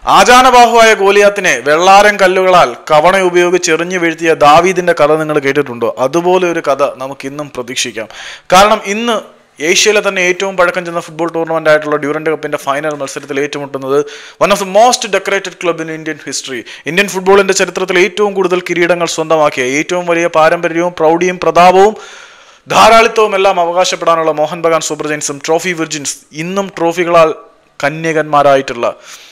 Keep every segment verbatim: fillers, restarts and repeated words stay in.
ആചാനബാഹുവായ ഗോലിയാത്തിനെ വെള്ളാരം കല്ലുകളാൽ കവണ ഉപയോഗിച്ച് എറിഞ്ഞു വീഴ്ത്തിയ ദാവീദിന്റെ കഥ നിങ്ങൾ കേട്ടിട്ടുണ്ടോ? അതുപോലെ ഒരു കഥ നമുക്ക് ഇന്നും പ്രതീക്ഷിക്കാം. കാരണം ഇന്ന് ഏഷ്യയിലെ തന്നെ ഏറ്റവും പഴക്കം ചെന്ന ഫുട്ബോൾ ടൂർണമെന്റ് ആയിട്ടുള്ള ഡ്യൂറന്റ് കപ്പിന്റെ ഫൈനൽ മത്സരത്തിൽ ഏറ്റുമുട്ടുന്നത് one of the most decorated club in Indian history. Indian ഫുട്ബോളിന്റെ ചരിത്രത്തിൽ ഏറ്റവും കൂടുതൽ കിരീടങ്ങൾ സ്വന്തമാക്കിയ, ഏറ്റവും വലിയ പാരമ്പര്യവും പ്രൗഢിയും പ്രതാപവും ധാരാളിത്തവും എല്ലാം അവകാശപ്പെടാനുള്ള മോഹൻ ബഗാൻ സൂപ്പർ ജയൻസും ട്രോഫി വിർജിൻസ് ഇന്നും ട്രോഫികളാൽ കന്യകന്മാരായിട്ടുള്ള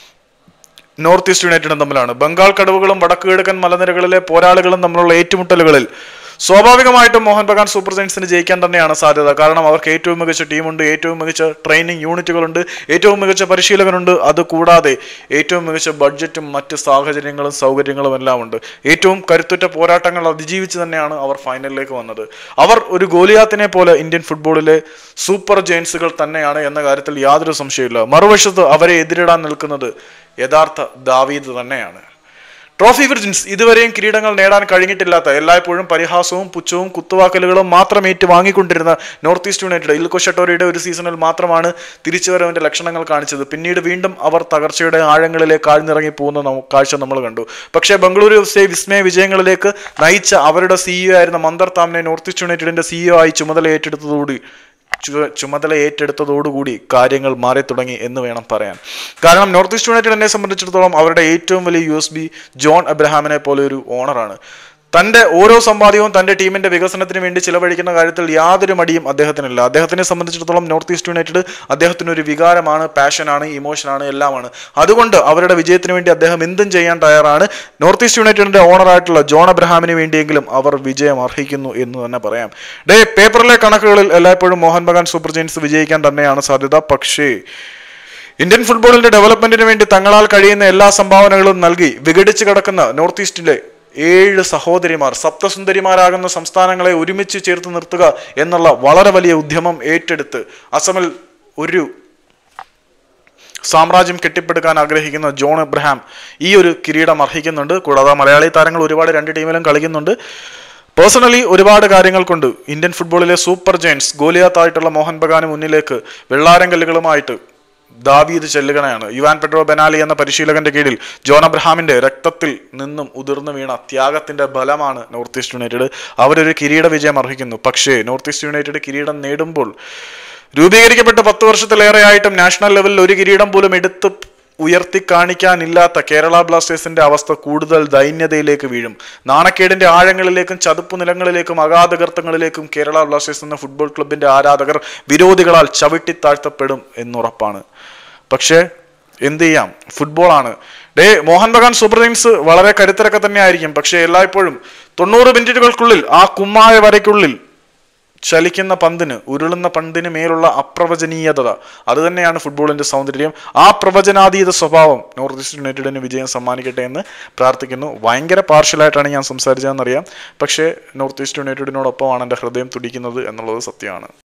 നോർത്ത് ഈസ്റ്റ് യുണൈറ്റഡും തമ്മിലാണ്. ബംഗാൾ കടവുകളും വടക്കു കിഴക്കൻ മലനിരകളിലെ പോരാളികളും തമ്മിലുള്ള ഏറ്റുമുട്ടലുകളിൽ സ്വാഭാവികമായിട്ടും മോഹൻ ബഗാൻ സൂപ്പർ ജയൻസിന് ജയിക്കാൻ തന്നെയാണ് സാധ്യത. കാരണം അവർക്ക് ഏറ്റവും മികച്ച ടീമുണ്ട്, ഏറ്റവും മികച്ച ട്രെയിനിങ് യൂണിറ്റുകളുണ്ട്, ഏറ്റവും മികച്ച പരിശീലകനുണ്ട്. അതുകൂടാതെ ഏറ്റവും മികച്ച ബഡ്ജറ്റും മറ്റ് സാഹചര്യങ്ങളും സൗകര്യങ്ങളും എല്ലാം ഉണ്ട്. ഏറ്റവും കരുത്തുറ്റ പോരാട്ടങ്ങൾ അതിജീവിച്ച് തന്നെയാണ് അവർ ഫൈനലിലേക്ക് വന്നത്. അവർ ഒരു ഗോലിയാത്തിനെ പോലെ ഇന്ത്യൻ ഫുട്ബോളിലെ സൂപ്പർ ജയൻസുകൾ തന്നെയാണ് എന്ന കാര്യത്തിൽ യാതൊരു സംശയമില്ല. മറുവശത്ത് അവരെ എതിരിടാൻ നിൽക്കുന്നത് യഥാർത്ഥ ദാവീദ് തന്നെയാണ്. ട്രോഫി വിർജിൻസ് ഇതുവരെയും കിരീടങ്ങൾ നേടാൻ കഴിഞ്ഞിട്ടില്ലാത്ത, എല്ലായ്പ്പോഴും പരിഹാസവും പുച്ഛവും കുത്തുവാക്കലുകളും മാത്രം ഏറ്റു വാങ്ങിക്കൊണ്ടിരുന്ന നോർത്ത് ഈസ്റ്റ് യുണൈറ്റഡ് ഇൽക്കോ ഷട്ടോറിയുടെ ഒരു സീസണിൽ മാത്രമാണ് തിരിച്ചുവരവിന്റെ ലക്ഷണങ്ങൾ കാണിച്ചത്. പിന്നീട് വീണ്ടും അവർ തകർച്ചയുടെ ആഴങ്ങളിലേക്ക് ആഴ്ന്നിറങ്ങി പോകുന്ന കാഴ്ച നമ്മൾ കണ്ടു. പക്ഷേ ബംഗളൂരു എഫ് സി വിസ്മയ വിജയങ്ങളിലേക്ക് നയിച്ച അവരുടെ സിഇഒ ആയിരുന്ന മന്ദർ താമിനെ നോർത്ത് ഈസ്റ്റ് യുണൈറ്റഡിന്റെ സിഇഒ ആയി ചുമതല ഏറ്റെടുത്തതോടെ ചുമതല ഏറ്റെടുത്തതോടുകൂടി കാര്യങ്ങൾ മാറി തുടങ്ങി എന്ന് വേണം പറയാൻ. കാരണം നോർത്ത് ഈസ്റ്റ് യുണൈറ്റഡ് എന്നെ സംബന്ധിച്ചിടത്തോളം അവരുടെ ഏറ്റവും വലിയ യു എസ് ബി ജോൺ എബ്രഹാമിനെ പോലെ ഒരു ഓണറാണ്. തൻ്റെ ഓരോ സമ്പാദ്യവും തൻ്റെ ടീമിന്റെ വികസനത്തിന് വേണ്ടി ചിലവഴിക്കുന്ന കാര്യത്തിൽ യാതൊരു മടിയും അദ്ദേഹത്തിനില്ല. അദ്ദേഹത്തിനെ സംബന്ധിച്ചിടത്തോളം നോർത്ത് ഈസ്റ്റ് യുണൈറ്റഡ് അദ്ദേഹത്തിന് ഒരു വികാരമാണ്, പാഷനാണ്, ഇമോഷനാണ്, എല്ലാമാണ്. അതുകൊണ്ട് അവരുടെ വിജയത്തിന് വേണ്ടി അദ്ദേഹം എന്തും ചെയ്യാൻ തയ്യാറാണ്. നോർത്ത് ഈസ്റ്റ് യുണൈറ്റഡിന്റെ ഓണറായിട്ടുള്ള ജോൺ എബ്രഹാമിന് വേണ്ടിയെങ്കിലും അവർ വിജയം അർഹിക്കുന്നു എന്ന് തന്നെ പറയാം. ഡേ പേപ്പറിലെ കണക്കുകളിൽ എല്ലായ്പ്പോഴും മോഹൻ ബഗാൻ സൂപ്പർ ജയൻസ് വിജയിക്കാൻ തന്നെയാണ് സാധ്യത. പക്ഷേ ഇന്ത്യൻ ഫുട്ബോളിന്റെ ഡെവലപ്മെന്റിന് വേണ്ടി തങ്ങളാൽ കഴിയുന്ന എല്ലാ സംഭാവനകളും നൽകി വിഘടിച്ച് കിടക്കുന്ന നോർത്ത് ഈസ്റ്റിലെ ഏഴ് സഹോദരിമാർ, സപ്തസുന്ദരിമാരാകുന്ന സംസ്ഥാനങ്ങളെ ഒരുമിച്ച് ചേർത്ത് നിർത്തുക എന്നുള്ള വളരെ വലിയ ഉദ്യമം ഏറ്റെടുത്ത് അസമിൽ ഒരു സാമ്രാജ്യം കെട്ടിപ്പടുക്കാൻ ആഗ്രഹിക്കുന്ന ജോൺ എബ്രഹാം ഈ ഒരു കിരീടം അർഹിക്കുന്നുണ്ട്. കൂടാതെ മലയാളി താരങ്ങൾ ഒരുപാട് രണ്ട് ടീമിലും കളിക്കുന്നുണ്ട്. പേഴ്സണലി ഒരുപാട് കാര്യങ്ങൾ കൊണ്ട് ഇന്ത്യൻ ഫുട്ബോളിലെ സൂപ്പർ ജയൻസ് ഗോലിയാത്തായിട്ടുള്ള മോഹൻ ബഗാന് മുന്നിലേക്ക് വെള്ളാരം കല്ലുകളുമായിട്ട് ദാവീദ് ചെല്ലുകയാണ്. യുവാൻ പെഡ്രോ ബെനാലി എന്ന പരിശീലകന്റെ കീഴിൽ ജോൺ എബ്രഹാമിന്റെ രക്തത്തിൽ നിന്നും ഉതിർന്നു വീണ ത്യാഗത്തിന്റെ ബലമാണ് നോർത്ത് ഈസ്റ്റ് യുണൈറ്റഡ്. അവരൊരു കിരീട വിജയം അർഹിക്കുന്നു. പക്ഷേ നോർത്ത് ഈസ്റ്റ് യുണൈറ്റഡ് കിരീടം നേടുമ്പോൾ രൂപീകരിക്കപ്പെട്ട് പത്ത് വർഷത്തിലേറെയായിട്ടും നാഷണൽ ലെവലിൽ ഒരു കിരീടം പോലും എടുത്ത് ഉയർത്തി കാണിക്കാനില്ലാത്ത കേരള ബ്ലാസ്റ്റേഴ്സിന്റെ അവസ്ഥ കൂടുതൽ ദൈന്യതയിലേക്ക് വീഴും. നാണക്കേടിന്റെ ആഴങ്ങളിലേക്കും ചതുപ്പു നിലങ്ങളിലേക്കും അഗാധഗർത്തങ്ങളിലേക്കും കേരള ബ്ലാസ്റ്റേഴ്സ് എന്ന ഫുട്ബോൾ ക്ലബിന്റെ ആരാധകർ വിരോധികളാൽ ചവിട്ടിത്താഴ്ത്തപ്പെടും എന്നുറപ്പാണ്. പക്ഷേ എന്ത് ചെയ്യാം, ഫുട്ബോളാണ്. ഡേ മോഹൻ ബഗാൻ സൂപ്പർ ജയൻസ് വളരെ കരുത്തരൊക്കെ തന്നെ ആയിരിക്കും. പക്ഷേ എല്ലായ്പ്പോഴും തൊണ്ണൂറ് മിനിറ്റുകൾക്കുള്ളിൽ ആ കുമ്മായ വരയ്ക്കുള്ളിൽ ചലിക്കുന്ന പന്തിന്, ഉരുളുന്ന പന്തിന് മേലുള്ള അപ്രവചനീയത, അത് തന്നെയാണ് ഫുട്ബോളിന്റെ സൗന്ദര്യം. ആ പ്രവചനാതീത സ്വഭാവം നോർത്ത് ഈസ്റ്റ് യുണൈറ്റഡിന് വിജയം സമ്മാനിക്കട്ടെ എന്ന് പ്രാർത്ഥിക്കുന്നു. ഭയങ്കര പാർഷ്യലായിട്ടാണ് ഞാൻ സംസാരിച്ചതെന്നറിയാം. പക്ഷേ നോർത്ത് ഈസ്റ്റ് യുണൈറ്റഡിനോടൊപ്പമാണ് എൻ്റെ ഹൃദയം തുടിക്കുന്നത് എന്നുള്ളത് സത്യമാണ്.